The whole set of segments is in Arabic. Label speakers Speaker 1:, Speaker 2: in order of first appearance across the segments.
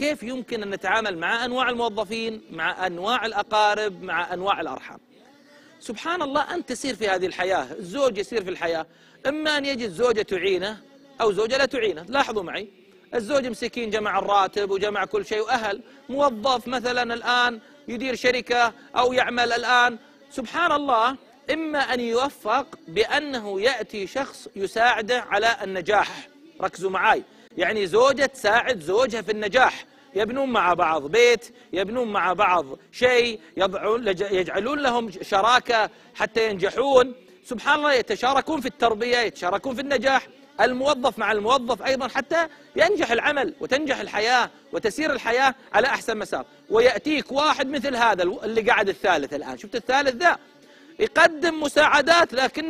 Speaker 1: كيف يمكن أن نتعامل مع أنواع الموظفين، مع أنواع الأقارب، مع أنواع الأرحام. سبحان الله، أنت تسير في هذه الحياة، الزوج يسير في الحياة، إما أن يجد زوجة تعينه أو زوجة لا تعينه. لاحظوا معي، الزوج مسكين جمع الراتب وجمع كل شيء وأهل، موظف مثلا الآن يدير شركة أو يعمل الآن، سبحان الله، إما أن يوفق بأنه يأتي شخص يساعده على النجاح. ركزوا معي، يعني زوجة تساعد زوجها في النجاح، يبنون مع بعض بيت، يبنون مع بعض شيء، يجعلون لهم شراكة حتى ينجحون. سبحان الله، يتشاركون في التربية، يتشاركون في النجاح، الموظف مع الموظف أيضا، حتى ينجح العمل وتنجح الحياة وتسير الحياة على أحسن مسار. ويأتيك واحد مثل هذا اللي قاعد الثالث الآن، شفت الثالث ذا يقدم مساعدات لكن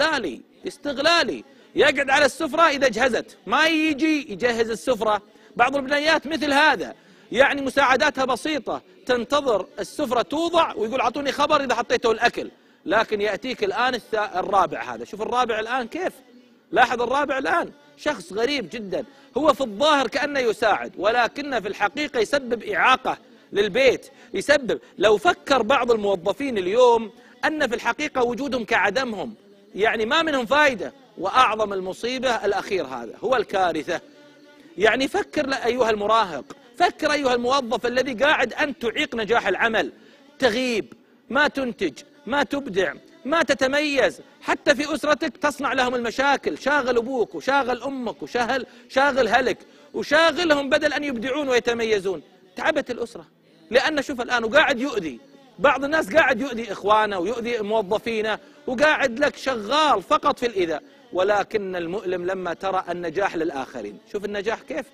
Speaker 1: استغلالي، يقعد على السفرة إذا جهزت، ما يجي يجهز السفرة. بعض البنيات مثل هذا، يعني مساعداتها بسيطة، تنتظر السفرة توضع ويقول أعطوني خبر إذا حطيته الأكل. لكن يأتيك الآن الرابع هذا، شوف الرابع الآن كيف، لاحظ الرابع الآن شخص غريب جدا، هو في الظاهر كأنه يساعد ولكنه في الحقيقة يسبب إعاقة للبيت. يسبب، لو فكر بعض الموظفين اليوم أن في الحقيقة وجودهم كعدمهم، يعني ما منهم فائدة. وأعظم المصيبة الأخير هذا هو الكارثة. يعني فكر أيها المراهق، فكر أيها الموظف الذي قاعد أنت تعيق نجاح العمل، تغيب، ما تنتج، ما تبدع، ما تتميز، حتى في أسرتك تصنع لهم المشاكل، شاغل أبوك وشاغل أمك وشاغل هلك وشاغلهم بدل أن يبدعون ويتميزون. تعبت الأسرة، لأن شوف الآن وقاعد يؤذي بعض الناس، قاعد يؤذي إخوانه ويؤذي موظفينه، وقاعد لك شغال فقط في الإيذاء. ولكن المؤلم لما ترى النجاح للآخرين، شوف النجاح كيف،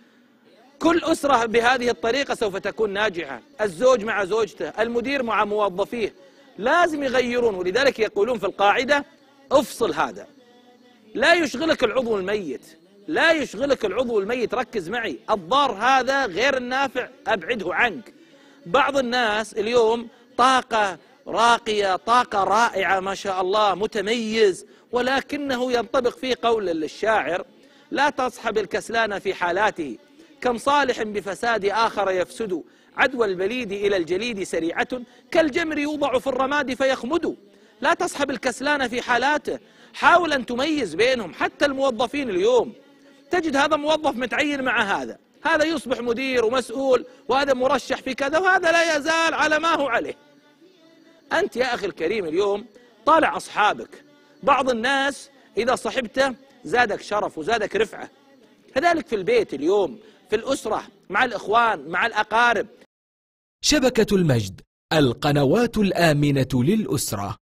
Speaker 1: كل أسرة بهذه الطريقة سوف تكون ناجحة، الزوج مع زوجته، المدير مع موظفيه، لازم يغيرون. ولذلك يقولون في القاعدة افصل هذا، لا يشغلك العضو الميت، لا يشغلك العضو الميت، ركز معي، الضار هذا غير النافع أبعده عنك. بعض الناس اليوم طاقة راقية، طاقة رائعة ما شاء الله، متميز، ولكنه ينطبق فيه قول الشاعر: لا تصحب الكسلان في حالاته، كم صالح بفساد آخر يفسد، عدوى البليد إلى الجليد سريعة، كالجمر يوضع في الرماد فيخمد. لا تصحب الكسلان في حالاته، حاول أن تميز بينهم. حتى الموظفين اليوم تجد هذا موظف متعين مع هذا يصبح مدير ومسؤول، وهذا مرشح في كذا، وهذا لا يزال على ما هو عليه. أنت يا أخي الكريم اليوم طالع أصحابك، بعض الناس إذا صحبته زادك شرف وزادك رفعة، كذلك في البيت اليوم، في الأسرة، مع الإخوان، مع الأقارب.
Speaker 2: شبكة المجد، القنوات الآمنة للأسرة.